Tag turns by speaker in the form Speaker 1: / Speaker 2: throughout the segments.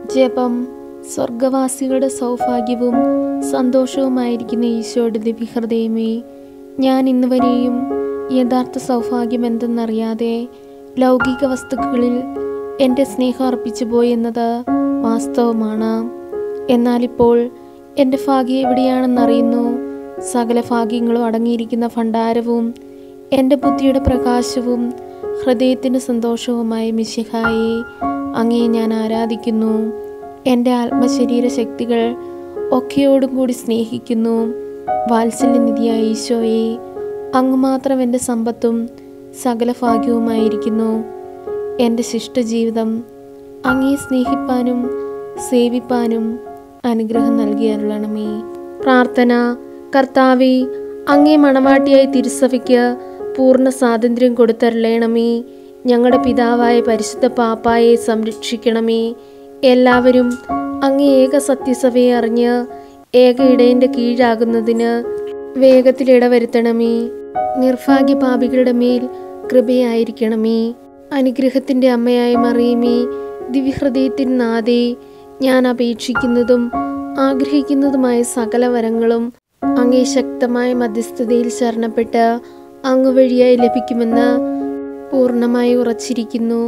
Speaker 1: ജപം. സ്വർഗവാസികളുടെ സൗഭാഗ്യവും സന്തോഷവുമായിരിക്കുന്ന ഈശോയുടെ ദിവ്യഹൃദയമേ, ഞാൻ ഇന്നുവരെയും യഥാർത്ഥ സൗഭാഗ്യം എന്തെന്നറിയാതെ ലൗകിക വസ്തുക്കളിൽ എൻ്റെ സ്നേഹം അർപ്പിച്ചു പോയെന്നത് വാസ്തവമാണ്. എന്നാലിപ്പോൾ എൻ്റെ ഭാഗ്യം എവിടെയാണെന്നറിയുന്നു. സകല ഭാഗ്യങ്ങളും അടങ്ങിയിരിക്കുന്ന ഭണ്ഡാരവും എൻ്റെ ബുദ്ധിയുടെ പ്രകാശവും ഹൃദയത്തിൻ്റെ സന്തോഷവുമായ മിശിഹായെ, അങ്ങേ ഞാൻ ആരാധിക്കുന്നു. എൻ്റെ ആത്മശരീര ശക്തികൾ ഒക്കെയോടും കൂടി സ്നേഹിക്കുന്നു. വാത്സല്യനിധിയായ ഈശോയെ, അങ്ങ് മാത്രം എൻ്റെ സമ്പത്തും സകല ഭാഗ്യവുമായിരിക്കുന്നു. എൻ്റെ ശിഷ്ടജീവിതം അങ്ങേ സ്നേഹിപ്പാനും സേവിപ്പാനും അനുഗ്രഹം നൽകി അരുളണമേ. പ്രാർത്ഥന. കർത്താവേ, അങ്ങേ മണവാട്ടിയായി തിരുസഭയ്ക്ക് പൂർണ്ണ സ്വാതന്ത്ര്യം കൊടുത്തരുളണമേ. ഞങ്ങളുടെ പിതാവായ പരിശുദ്ധ പാപ്പായെ സംരക്ഷിക്കണമേ. എല്ലാവരും അങ്ങേ ഏക സത്യസഭയെ അറിഞ്ഞ് ഏക ഇടയൻ്റെ കീഴാകുന്നതിന് വേഗത്തിൽ ഇടവരുത്തണമേ. നിർഭാഗ്യ പാപികളുടെ മേൽ കൃപയായിരിക്കണമേ. അനുഗ്രഹത്തിൻ്റെ അമ്മയായ മറിയമേ, ദിവ്യഹൃദയത്തിൻ നാഥേ, ഞാൻ അപേക്ഷിക്കുന്നതും ആഗ്രഹിക്കുന്നതുമായ സകല വരങ്ങളും അങ്ങേ ശക്തമായ മധ്യസ്ഥതയിൽ ശരണപ്പെട്ട് അങ്ങ് വഴിയായി ലഭിക്കുമെന്ന് പൂർണ്ണമായി ഉറച്ചിരിക്കുന്നു.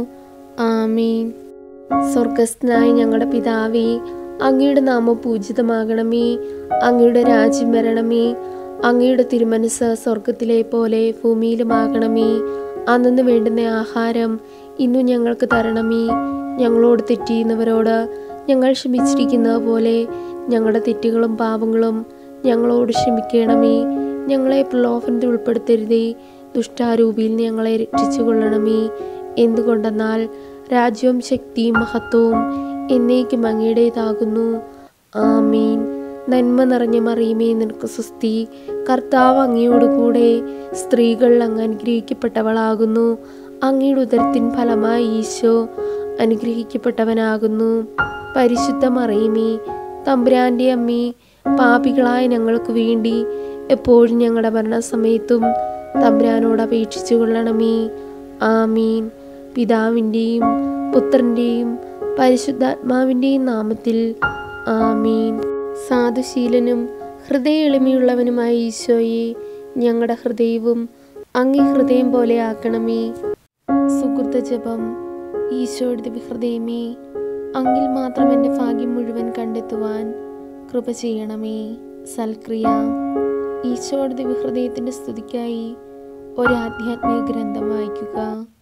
Speaker 1: ആമീൻ. സ്വർഗസ്ഥനായ ഞങ്ങളുടെ പിതാവേ, അങ്ങയുടെ നാമം പൂജിതമാകണമേ. അങ്ങയുടെ രാജ്യം വരണമേ. അങ്ങയുടെ തിരുമനസ് സ്വർഗത്തിലെ പോലെ ഭൂമിയിലുമാകണമേ. അന്നു വേണ്ടുന്ന ആഹാരം ഇന്നു ഞങ്ങൾക്ക് തരണമേ. ഞങ്ങളോട് തെറ്റ് ചെയ്യുന്നവരോട് ഞങ്ങൾ ക്ഷമിച്ചിരിക്കുന്നത് പോലെ ഞങ്ങളുടെ തെറ്റുകളും പാപങ്ങളും ഞങ്ങളോട് ക്ഷമിക്കണമേ. ഞങ്ങളെ പ്രലോഭനത്തിൽ ഉൾപ്പെടുത്തരുതേ, ദുഷ്ടാരൂപിയിൽ ഞങ്ങളെ രക്ഷിച്ചു കൊള്ളണമേ. എന്തുകൊണ്ടെന്നാൽ രാജ്യവും ശക്തിയും മഹത്വവും എന്നേക്കും അങ്ങയുടേതാകുന്നു. ആമീൻ. നന്മ നിറഞ്ഞ മറിയമേ, നിനക്ക് സ്വസ്തി. കർത്താവ് അങ്ങയോടുകൂടെ സ്ത്രീകൾ അങ്ങ് അനുഗ്രഹിക്കപ്പെട്ടവളാകുന്നു. അങ്ങയുടെ ഉദരത്തിൻ ഫലമായി ഈശോ അനുഗ്രഹിക്കപ്പെട്ടവനാകുന്നു. പരിശുദ്ധ മറിയമേ, തമ്പുരാൻ്റെ അമ്മേ, പാപികളായ ഞങ്ങൾക്ക് വേണ്ടി എപ്പോഴും ഞങ്ങളുടെ മരണസമയത്തും തമ്പുരാനോട് അപേക്ഷിച്ചു കൊള്ളണമേ. ആമീൻ. പിതാവിൻ്റെയും പുത്രൻ്റെയും പരിശുദ്ധാത്മാവിൻ്റെയും നാമത്തിൽ ആമീൻ. സാധുശീലനും ഹൃദയ എളിമയുള്ളവനുമായ ഈശോയെ, ഞങ്ങളുടെ ഹൃദയവും അങ്ങേ ഹൃദയം പോലെ ആക്കണമേ. സുകൃത ജപം. ഈശോയുടെ ദിവ്യഹൃദയമേ, അങ്ങിൽ മാത്രം എൻ്റെ ഭാഗ്യം മുഴുവൻ കണ്ടെത്തുവാൻ കൃപ ചെയ്യണമേ. സൽക്രിയ. ഈശോയുടെ ദിവ്യഹൃദയത്തിൻ്റെ സ്തുതിക്കായി ഒരു ആധ്യാത്മിക ഗ്രന്ഥം വായിക്കുക.